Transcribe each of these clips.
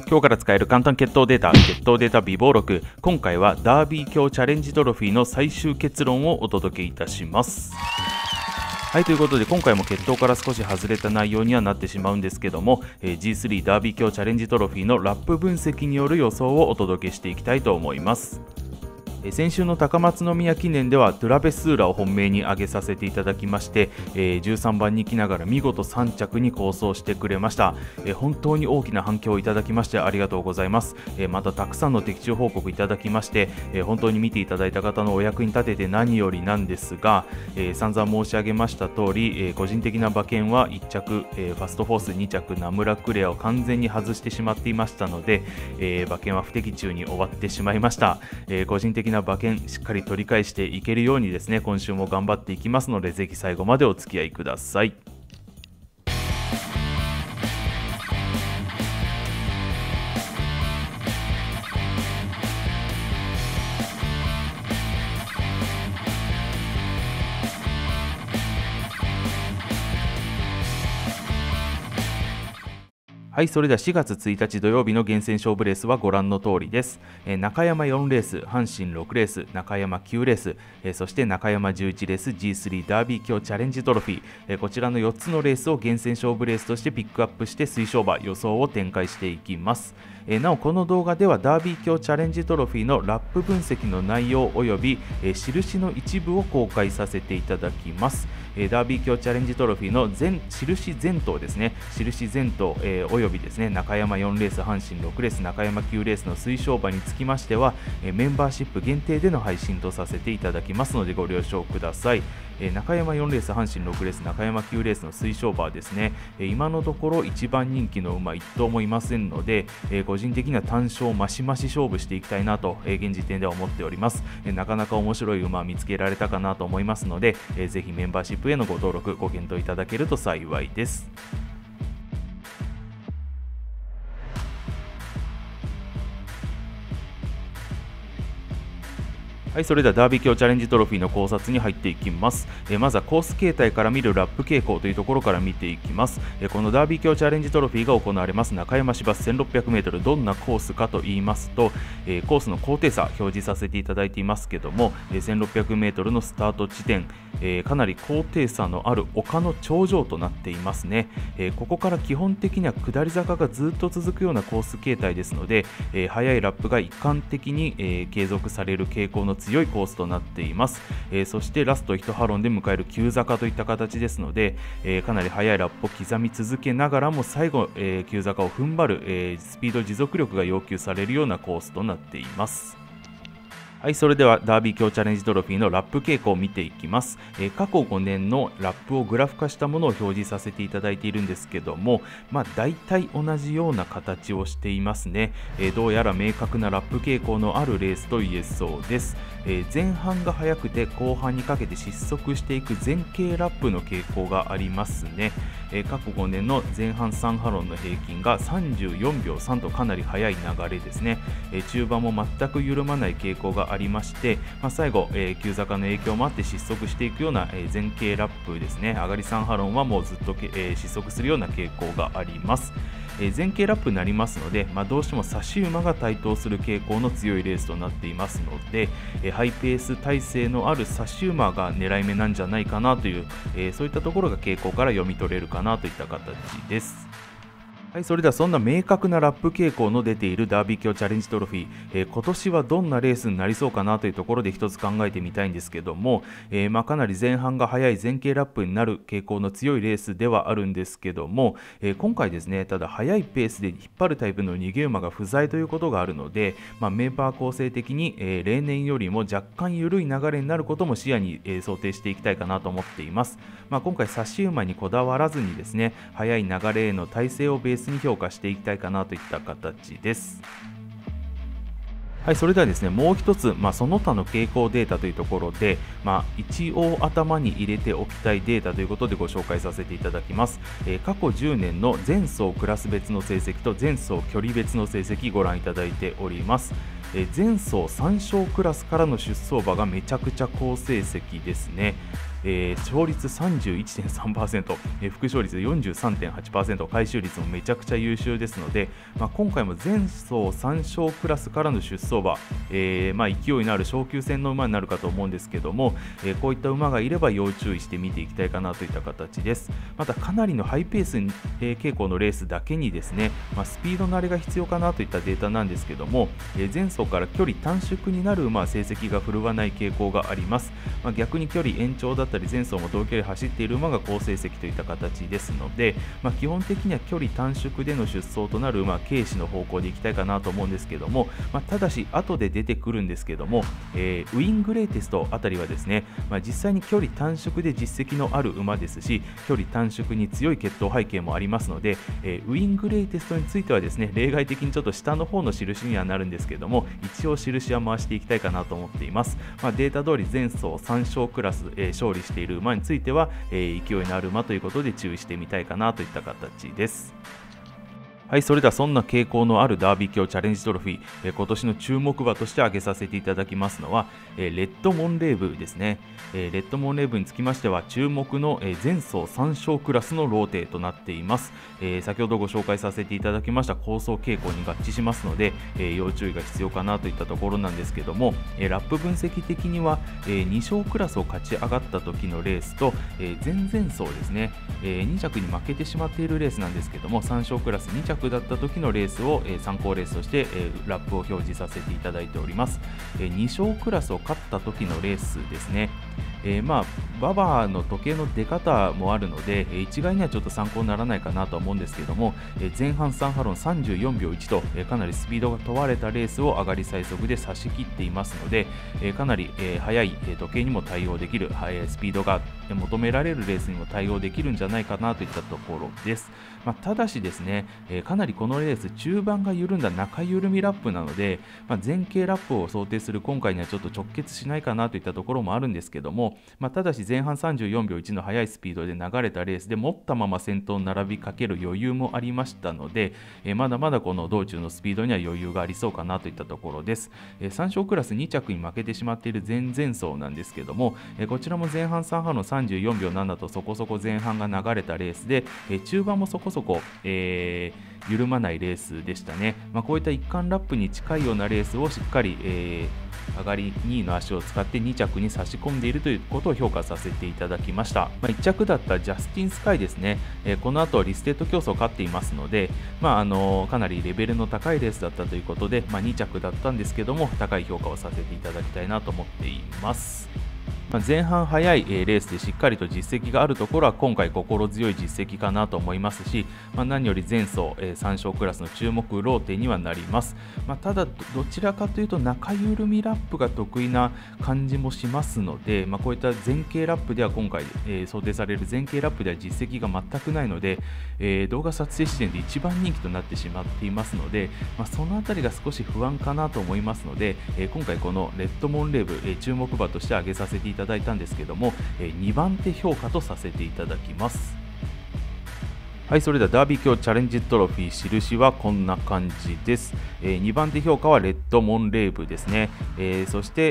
今日から使える簡単決闘データ備忘録。今回はダービー卿チャレンジトロフィーの最終結論をお届けいたします。はい、ということで今回も決闘から少し外れた内容にはなってしまうんですけども、G3 ダービー卿チャレンジトロフィーのラップ分析による予想をお届けしていきたいと思います。先週の高松宮記念ではトゥラベスーラを本命に挙げさせていただきまして、13番人気ながら見事3着に好走してくれました。本当に大きな反響をいただきましてありがとうございます。またたくさんの的中報告いただきまして、本当に見ていただいた方のお役に立てて何よりなんですが、散々申し上げました通り、個人的な馬券は1着、ファストフォース2着ナムラクレアを完全に外してしまっていましたので、馬券は不的中に終わってしまいました。個人的な馬券しっかり取り返していけるようにですね、今週も頑張っていきますので、ぜひ最後までお付き合いください。はい、それでは4月1日土曜日の厳選勝負レースはご覧の通りです。中山4レース、阪神6レース、中山9レース、そして中山11レース G3 ダービー卿チャレンジトロフィー、こちらの4つのレースを厳選勝負レースとしてピックアップして推奨馬予想を展開していきます。なおこの動画ではダービー卿チャレンジトロフィーのラップ分析の内容及び印の一部を公開させていただきます。ダービー卿チャレンジトロフィーの印全頭ですね、印全頭、及びですね中山4レース、阪神6レース、中山9レースの推奨馬につきましてはメンバーシップ限定での配信とさせていただきますのでご了承ください。中山4レース、阪神6レース、中山9レースの推奨馬ですね、今のところ一番人気の馬1頭もいませんので、個人的には単勝マシマシ勝負していきたいなと、現時点では思っております。なかなか面白い馬見つけられたかなと思いますので、ぜひメンバーシップへのご登録ご検討いただけると幸いです。はい、それではダービー卿チャレンジトロフィーの考察に入っていきます。まずはコース形態から見るラップ傾向というところから見ていきます。このダービー卿チャレンジトロフィーが行われます中山芝 1600m、 どんなコースかと言いますと、コースの高低差表示させていただいていますけども、1600m のスタート地点、かなり高低差のある丘の頂上となっていますね。ここから基本的には下り坂がずっと続くようなコース形態ですので、速いラップが一貫的に、継続される傾向の強いコースとなっています。そしてラスト1ハロンで迎える急坂といった形ですので、かなり速いラップを刻み続けながらも最後、急坂を踏ん張る、スピード持続力が要求されるようなコースとなっています。はい、それではダービー卿チャレンジトロフィーのラップ傾向を見ていきます。過去5年のラップをグラフ化したものを表示させていただいているんですけども、大体同じような形をしていますね。どうやら明確なラップ傾向のあるレースと言えそうです。前半が速くて後半にかけて失速していく前傾ラップの傾向がありますね。過去5年の前半3ハロンの平均が34秒3とかなり速い流れですね。中盤も全く緩まない傾向がありまして、最後、急坂の影響もあって失速していくような、前傾ラップですね。上がり3ハロンはもうずっと、失速するような傾向があります。前傾ラップになりますので、どうしても差し馬が台頭する傾向の強いレースとなっていますので、ハイペース体制のある差し馬が狙い目なんじゃないかなという、そういったところが傾向から読み取れるかなといった形です。はい、それではそんな明確なラップ傾向の出ているダービー卿チャレンジトロフィー、今年はどんなレースになりそうかなというところで一つ考えてみたいんですけども、かなり前半が速い前傾ラップになる傾向の強いレースではあるんですけども、今回ですね、ただ速いペースで引っ張るタイプの逃げ馬が不在ということがあるので、メンバー構成的に、例年よりも若干緩い流れになることも視野に、想定していきたいかなと思っています。今回差し馬にこだわらずにですね、速い流れへの体制をベースに評価していきたいかなといった形です。はい、それではですね、もう一つ、その他の傾向データというところで、一応頭に入れておきたいデータということでご紹介させていただきます。過去10年の前走クラス別の成績と前走距離別の成績ご覧いただいております。前走3勝クラスからの出走馬がめちゃくちゃ好成績ですね。 勝率 31.3%、副勝率 43.8%、回収率もめちゃくちゃ優秀ですので、今回も前走3勝クラスからの出走馬、勢いのある昇級戦の馬になるかと思うんですけども、こういった馬がいれば要注意して見ていきたいかなといった形です。またかなりのハイペース、傾向のレースだけにですね、スピード慣れが必要かなといったデータなんですけども、前走から距離短縮になる馬は成績が振るわない傾向があります。逆に距離延長だったり前走も同距離走っている馬が好成績といった形ですので、基本的には距離短縮での出走となる馬、軽視の方向でいきたいかなと思うんですけども、ただし後で出てくるんですけども、ウィングレイテストあたりはですね、実際に距離短縮で実績のある馬ですし、距離短縮に強い血統背景もありますので、ウィングレイテストについてはですね、例外的にちょっと下の方の印にはなるんですけども、一応印は回していきたいかなと思っています。データ通り前走3勝クラス、勝利している馬については、勢いのある馬ということで注意してみたいかなといった形です。はい、それではそんな傾向のあるダービー卿チャレンジトロフィー、今年の注目馬として挙げさせていただきますのは、レッドモンレーブですね。レッドモンレーブにつきましては注目の、前走3勝クラスのローテとなっています。先ほどご紹介させていただきました構想傾向に合致しますので、要注意が必要かなといったところなんですけども、ラップ分析的には、2勝クラスを勝ち上がった時のレースと、前々走ですね、2着に負けてしまっているレースなんですけども、3勝クラス2着だった時のレースを参考レースとしてラップを表示させていただいております。2勝クラスを勝った時のレースですね。馬場の時計の出方もあるので、一概にはちょっと参考にならないかなと思うんですけども、前半3ハロン34秒1と、かなりスピードが問われたレースを上がり最速で差し切っていますので、かなり速い時計にも対応できる、スピードが求められるレースにも対応できるんじゃないかなといったところです。ただしですね、かなりこのレース中盤が緩んだ中緩みラップなので、前傾ラップを想定する今回にはちょっと直結しないかなといったところもあるんですけども、ただし前半34秒1の速いスピードで流れたレースで持ったまま先頭に並びかける余裕もありましたので、まだまだこの道中のスピードには余裕がありそうかなといったところです。3勝クラス2着に負けてしまっている前々走なんですけども、こちらも前半3波の34秒7とそこそこ前半が流れたレースで、中盤もそこそこ、緩まないレースでしたね。こういった一貫ラップに近いようなレースをしっかり、上がり2位の足を使って2着に差し込んでいるということを評価させていただきました。1着だったジャスティンスカイですね、この後リステッド競争を勝っていますので、かなりレベルの高いレースだったということで、2着だったんですけども高い評価をさせていただきたいなと思っています。前半早いレースでしっかりと実績があるところは今回心強い実績かなと思いますし、何より前走3勝クラスの注目ローテにはなります。ただどちらかというと中緩みラップが得意な感じもしますので、こういった前傾ラップでは今回、想定される前傾ラップでは実績が全くないので、動画撮影時点で一番人気となってしまっていますので、そのあたりが少し不安かなと思いますので、今回このレッドモンレーブ、注目馬として挙げさせていただいたんですけども、2番手評価とさせていただきます。はい、それではダービー卿チャレンジトロフィー印はこんな感じです。2番手評価はレッドモンレーブですね。そして、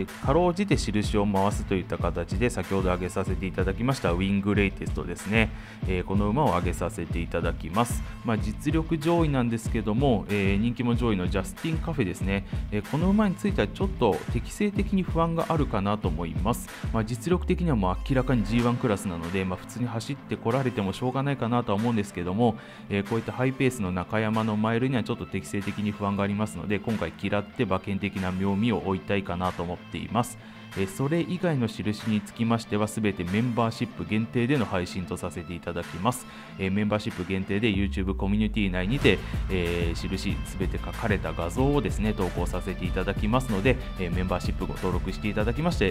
かろうじて印を回すといった形で先ほど挙げさせていただきましたウィングレイテストですね。この馬を挙げさせていただきます。実力上位なんですけども、人気も上位のジャスティンカフェですね。この馬についてはちょっと適性的に不安があるかなと思います。実力的にはもう明らかに G1 クラスなので、普通に走ってこられてもしょうがないかなとは思うんですけども、こういったハイペースの中山のマイルにはちょっと適性的に不安がありますので、今回嫌って馬券的な妙味を置いたいかなと思っています。それ以外の印につきましては全てメンバーシップ限定での配信とさせていただきます。メンバーシップ限定で YouTube コミュニティ内にて、印全て書かれた画像をですね投稿させていただきますので、メンバーシップご登録していただきまして、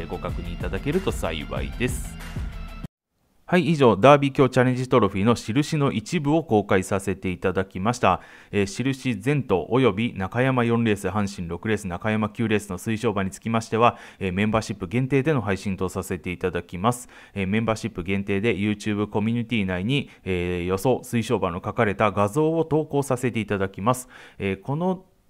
ご確認いただけると幸いです。はい、以上、ダービー卿チャレンジトロフィーの印の一部を公開させていただきました。印全頭および中山4レース、阪神6レース、中山9レースの推奨馬につきましては、メンバーシップ限定での配信とさせていただきます。メンバーシップ限定で YouTube コミュニティ内に、予想推奨馬の書かれた画像を投稿させていただきます。この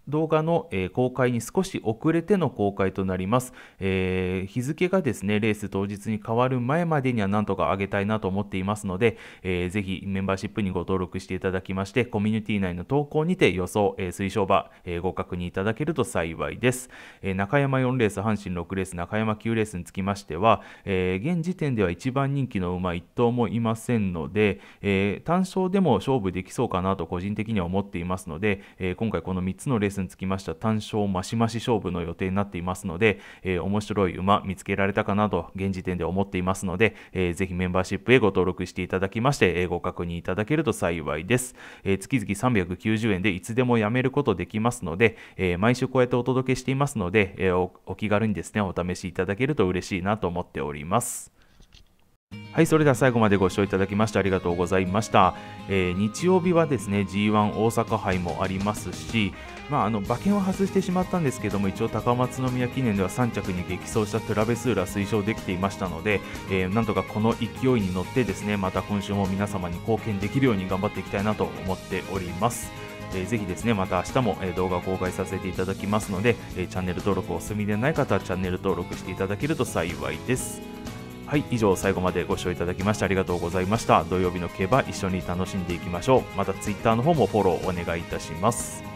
動画の、公開に少し遅れての公開となります。日付がですね、レース当日に変わる前までにはなんとか上げたいなと思っていますので、ぜひメンバーシップにご登録していただきまして、コミュニティ内の投稿にて予想、推奨馬、ご確認いただけると幸いです。中山4レース、阪神6レース、中山9レースにつきましては、現時点では一番人気の馬1頭もいませんので、単勝でも勝負できそうかなと個人的には思っていますので、今回この3つのレースにつきましては単勝マシマシ勝負の予定になっていますので、面白い馬見つけられたかなと現時点で思っていますので、ぜひメンバーシップへご登録していただきまして、ご確認いただけると幸いです。月々390円でいつでもやめることできますので、毎週こうやってお届けしていますので、お気軽にですねお試しいただけると嬉しいなと思っております。はい、それでは最後までご視聴いただきましてありがとうございました。日曜日はですね G1 大阪杯もありますし、馬券は外してしまったんですけども、一応高松宮記念では3着に激走したトラベスーラ推奨できていましたので、なんとかこの勢いに乗ってですね、また今週も皆様に貢献できるように頑張っていきたいなと思っております。ぜひですね、また明日も動画公開させていただきますので、チャンネル登録お済みでない方はチャンネル登録していただけると幸いです。はい、以上最後までご視聴いただきましてありがとうございました。土曜日の競馬一緒に楽しんでいきましょう。また Twitter の方もフォローお願いいたします。